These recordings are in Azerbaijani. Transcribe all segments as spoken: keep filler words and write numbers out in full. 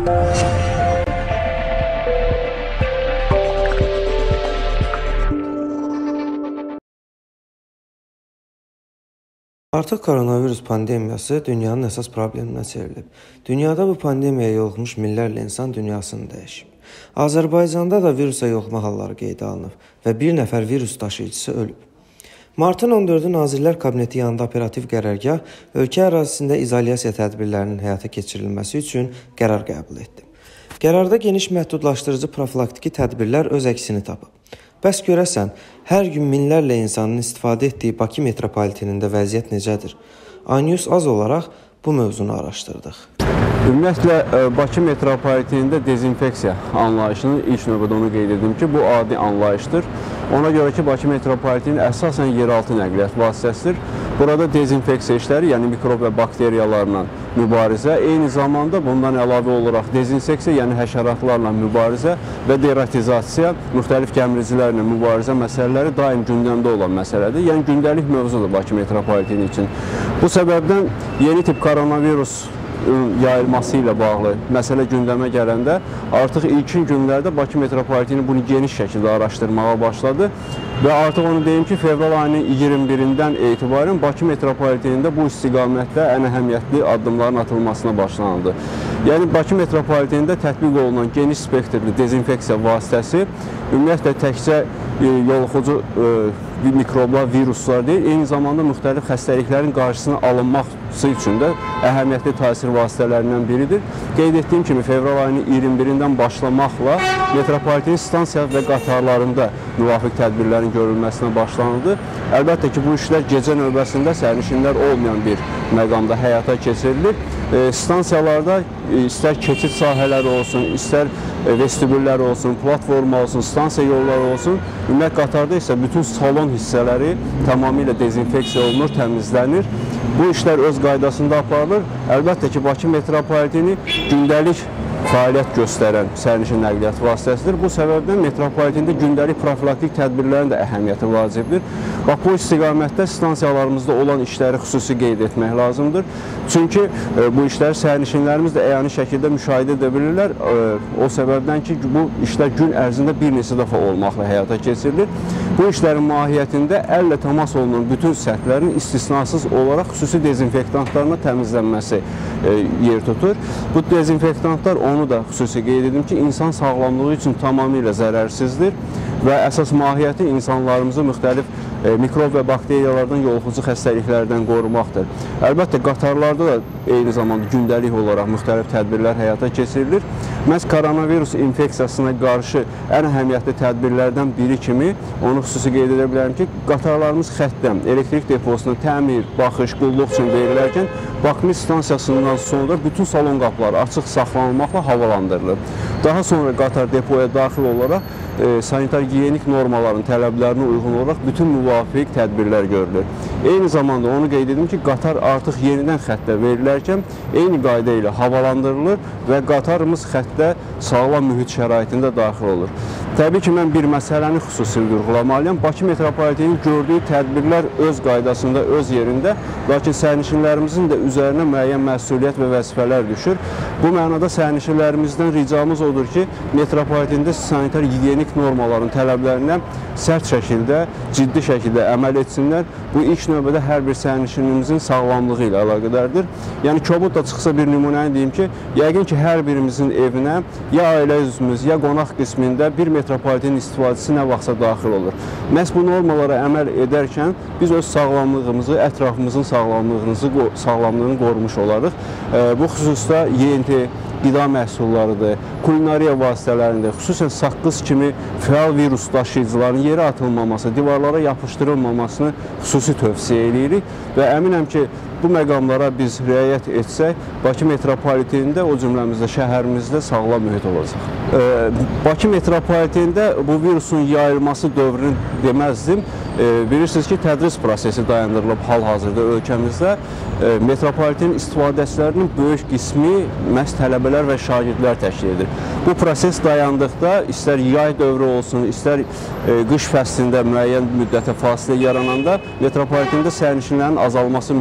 Artıq koronavirus pandemiyası dünyanın əsas probleminə çevrilib. Dünyada bu pandemiyaya yoluxmuş minlərlə insan dünyasını dəyişib. Azərbaycanda da virusa yoluxma halları qeydə alınıb və bir nəfər virus daşıyıcısı ölüb. Martın on dördü Nazirlər Kabineti yanında operativ qərargah ölkə ərazisində izolyasiya tədbirlərinin həyata keçirilməsi üçün qərar qəbul etdi. Qərarda geniş məhdudlaşdırıcı profilaktiki tədbirlər öz əksini tapıb. Bəs görəsən, hər gün minlərlə insanın istifadə etdiyi Bakı metropolitenində vəziyyət necədir? iNews az olaraq bu mövzunu araşdırdıq. Ümumiyyətlə, Bakı metropolitenində dezinfeksiya anlayışını ilk növbədə onu qeyd edim ki, bu adi anlayışdır. Ona görə ki, Bakı metropoliteni əsasən yeraltı nəqliyyat vasitəsidir. Burada dezinfeksiya işləri, yəni mikrob və bakteriyalarla mübarizə, eyni zamanda bundan əlavə olaraq dezinseksiya, yəni həşəratlarla mübarizə və deratizasiya, müxtəlif gəmiricilərlə mübarizə məsələləri daim gündəmdə olan məsələdir. Yəni gündəlik mövzudur Bakı metropoliteni üçün. Bu səbəbdən yeni tip koronavirus yayılması ilə bağlı məsələ gündəmə gələndə artıq ilkin günlərdə Bakı metropoliteni bunu geniş şəkildə araşdırmağa başladı və artıq onu deyim ki, fevral ayının iyirmi birindən etibarən Bakı metropolitenində bu istiqamətdə ən əhəmiyyətli addımların atılmasına başlanıldı. Yəni Bakı metropolitenində tətbiq olunan geniş spektrli dezinfeksiya vasitəsi ümumiyyətlə təkcə yoluxucu mikroblar, viruslar deyil, eyni zamanda müxtəlif xəstəliklərin qarşısına alınması üçün də əhəmiyyətli təsir vasitələrindən biridir. Qeyd etdiyim kimi, fevral ayının iyirmi birindən başlamaqla metropoliten stansiya və qatarlarında müvafiq tədbirlərin görülməsinə başlanıldı. Əlbəttə ki, bu işlər gecə növbəsində sərnişinlər olmayan bir məqamda həyata keçirilir. Stansiyalarda istər keçid sahələri olsun, istər vestibüllər olsun, platforma olsun, stansiya yolları olsun, ümumiyyət qatarda isə bütün salon hissələri tamamilə dezinfeksiya olunur, təmizlənir. Bu işlər öz qaydasında aparılır. Əlbəttə ki, Bakı metropoliteni gündəlik fəaliyyət göstərən sərnişin nəqliyyat vasitəsidir. Bu səbəbdən metropolitende gündəlik profilaktik tədbirlərin də əhəmiyyəti vacibdir. Bax, bu istiqamətdə stansiyalarımızda olan işləri xüsusi qeyd etmək lazımdır. Çünki e, bu işləri sərnişinlərimiz də əyani şəkildə müşahidə edə bilirlər. E, o səbəbdən ki, bu işlər gün ərzində bir neçə dəfə olmaqla həyata keçirilir. Bu işlərin mahiyyətində əllə təmas olunan bütün səthlərin istisnasız olaraq xüsusi dezinfektantlarına təmizlənməsi e, yer tutur. Bu dezinfektantlar, onu da xüsusi qeyd edim ki, insan sağlamlığı üçün tamamilə zərərsizdir və əsas mahiyyəti insanlarımızı müxtəlif e, mikrob və bakteriyalardan yoluxucu xəstəliklərdən qorumaqdır. Əlbəttə, qatarlarda da eyni zamanda gündəlik olaraq müxtəlif tədbirlər həyata keçirilir. Məhz koronavirus infeksiyasına qarşı ən əhəmiyyətli tədbirlərdən biri kimi onu xüsusi qeyd edə bilərəm ki, qatarlarımız xəttdən elektrik deposuna təmir, baxış, qulluq üçün verilərkən Bakı stansiyasından sonra bütün salon qapıları açıq saxlanılmaqla havalandırılır. Daha sonra qatar depoya daxil olaraq e, sanitar-giyenik normaların tələblərinə uyğun olaraq bütün müvafiq tədbirlər görülür. Eyni zamanda onu qeyd edim ki, qatar artıq yenidən xəttə verilərkən eyni qayda ilə havalandırılır və qatarımız xəttə sağlam mühit şəraitində daxil olur. Təbii ki, mən bir məsələni xüsusi vurğulamalıyam. Bakı metropoliteninin gördüyü tədbirlər öz qaydasında, öz yerində, lakin sərnişinlərimizin də üzərinə müəyyən məsuliyyət və vəzifələr düşür. Bu mənada sərnişinlərimizdən ricamız odur ki, metropolitende sanitar-giyenik normaların tələblərinə sərt şəkildə, ciddi şəkildə əməl etsinlər. Bu ilk növbədə hər bir sərnişinimizin sağlamlığı ilə əlaqədardır. Yəni, kobud da çıxsa bir nümunəni deyim ki, yəqin ki, hər birimizin evinə ya ailə üzvümüz, ya qonaq qismində bir metropolitenin istifadəsi nə vaxtsa daxil olur. Məhz bu normalara əməl edərkən biz öz sağlamlığımızı, ətrafımızın sağlamlığını, sağlamlığını qorumuş olarıq. Bu xüsusda Y N T, qida məhsullarıdır, kulinariya vasitələrində, xüsusən saqqız kimi fəal virus daşıyıcıların yerə atılmaması, divarlara yapışdırılmamasını xüsusi tövsiyə edirik və əminəm ki, bu məqamlara biz riayət etsək, Bakı metropolitenində, o cümləmizdə şəhərimizdə sağlam mühit olacaq. E, Bakı metropolitenində bu virusun yayılması dövrünü deməzdim. E, bilirsiniz ki, tədris prosesi dayandırılıb hal-hazırda ölkəmizdə. E, metropoliten istifadəçilərinin böyük qismi məhz tələbələr və şagirdlər təşkil edir. Bu proses dayandıqda, istər yay dövrü olsun, istər e, qış fəslində müəyyən müddətə fasilə yarananda metropolitende sərnişinlərin azalması müşahidə olunur.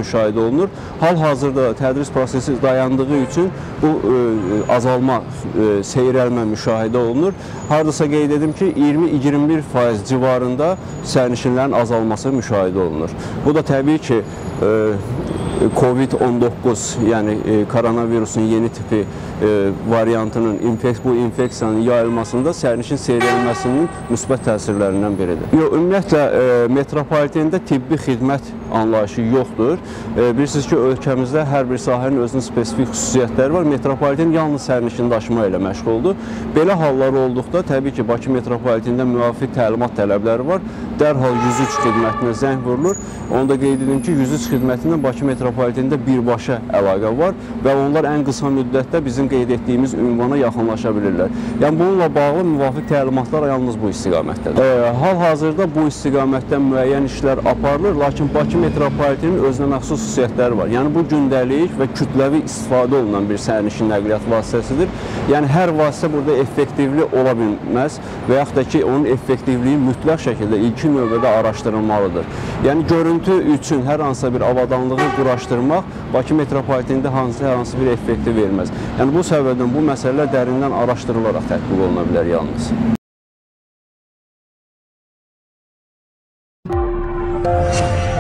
olunur. Hal-hazırda tədris prosesi dayandığı üçün bu e, azalma, e, seyrəlmə müşahidə olunur. Hardasa qeyd edim ki, iyirmi iyirmi bir faiz civarında sərnişinlərin azalması müşahidə olunur. Bu da təbii ki, Covid on doqquz, yəni koronavirusun yeni tipi variantının, bu infeksiyanın yayılmasında sərnişin seyrəlməsinin müsbət təsirlərindən biridir. Yox, ümumiyyətlə, metropolitenda tibbi xidmət anlayışı yoxdur. Bilirsiniz ki, ölkəmizdə hər bir sahənin özünün spesifik xüsusiyyətləri var. Metropoliten yalnız sərnişin daşıma ilə məşğuldur. Belə hallar olduqda, təbii ki, Bakı metropolitində müvafiq təlimat tələbləri var. Dərhal yüz üç xidmətinə zəng vurulur. Onu da qeyd edim ki, yüz üç xidmətindən Bakı metropolitində birbaşa əlaqə var və onlar ən qısa müddətdə bizim qeyd etdiyimiz ünvana yaxınlaşa bilirlər. Yəni, bununla bağlı müvafiq təlimatlar yalnız bu istiqamətdədir. E, Hal-hazırda bu istiqamətdə müəyyən işlər aparılır, lakin Bakı metropolitenin özünə məxsus xüsusiyyətləri var. Yəni, bu gündəlik və kütləvi istifadə olunan bir sərnişin nəqliyyat vasitəsidir. Yəni, hər vasitə burada effektivli ola bilməz və yaxud da ki, onun effektivliyi mütləq şəkildə ilkin növbədə araşdırılmalıdır. Yəni, görüntü üçün hər hansısa bir avadanlığı quraşdırmaq Bakı metropolitində hansı, hər hansı bir effekti verməz. Yəni, bu səbəbdən bu məsələlər dərindən araşdırılaraq tətbiq oluna bilər yalnız. We'll be right back.